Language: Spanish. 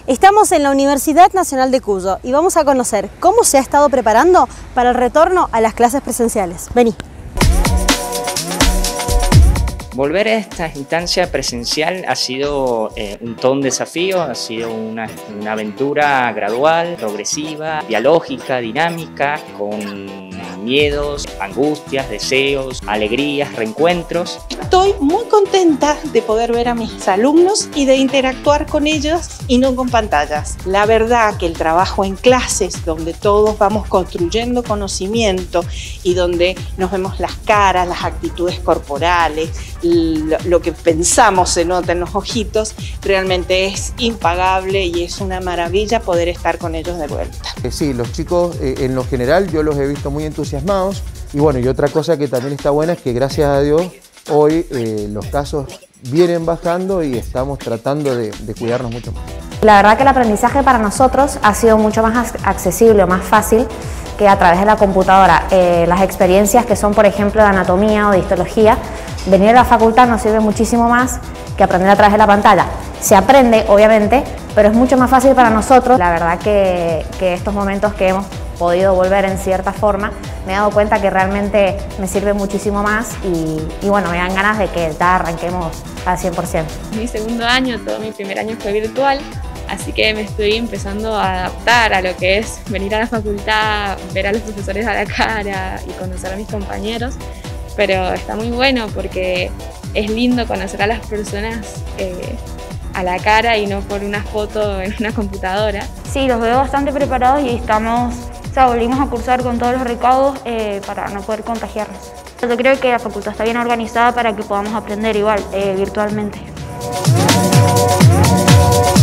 Estamos en la Universidad Nacional de Cuyo y vamos a conocer cómo se ha estado preparando para el retorno a las clases presenciales. Vení. Volver a esta instancia presencial ha sido todo un desafío, ha sido una aventura gradual, progresiva, dialógica, dinámica, con miedos, angustias, deseos, alegrías, reencuentros. Estoy muy contenta de poder ver a mis alumnos y de interactuar con ellos y no con pantallas. La verdad que el trabajo en clases, donde todos vamos construyendo conocimiento y donde nos vemos las caras, las actitudes corporales, lo que pensamos se nota en los ojitos, realmente es impagable y es una maravilla poder estar con ellos de vuelta. Sí, los chicos en lo general yo los he visto muy entusiasmados y bueno, y otra cosa que también está buena es que gracias a Dios hoy los casos vienen bajando y estamos tratando de cuidarnos mucho más. La verdad que el aprendizaje para nosotros ha sido mucho más accesible o más fácil que a través de la computadora. Las experiencias que son, por ejemplo, de anatomía o de histología, venir a la facultad nos sirve muchísimo más que aprender a través de la pantalla. Se aprende, obviamente, pero es mucho más fácil para nosotros. La verdad que estos momentos que hemos podido volver en cierta forma, me he dado cuenta que realmente me sirve muchísimo más y bueno, me dan ganas de que ya arranquemos al 100%. Mi segundo año, todo mi primer año fue virtual, así que me estoy empezando a adaptar a lo que es venir a la facultad, ver a los profesores a la cara y conocer a mis compañeros, pero está muy bueno porque es lindo conocer a las personas a la cara y no por una foto en una computadora. Sí, los veo bastante preparados y volvimos a cursar con todos los recaudos para no poder contagiarnos. Yo creo que la facultad está bien organizada para que podamos aprender igual virtualmente.